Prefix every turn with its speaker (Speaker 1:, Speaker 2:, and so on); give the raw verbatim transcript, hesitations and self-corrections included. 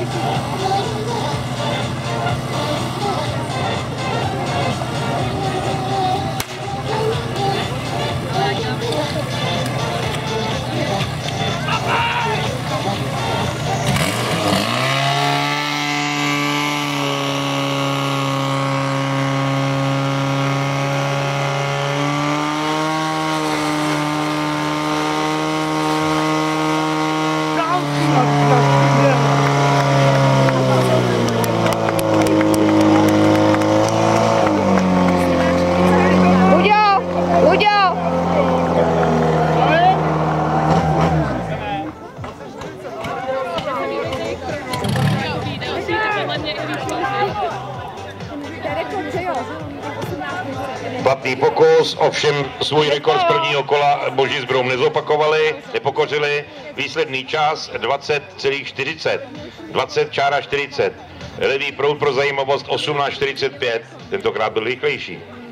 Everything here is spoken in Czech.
Speaker 1: Platný pokus, ovšem svůj rekord z prvního kola Boží s Brom nezopakovali, nepokořili. Výsledný čas dvacet celá čtyřicet. dvacet čára čtyřicet. Levý proud pro zajímavost osmnáct čtyřicet pět. Tentokrát byl rychlejší.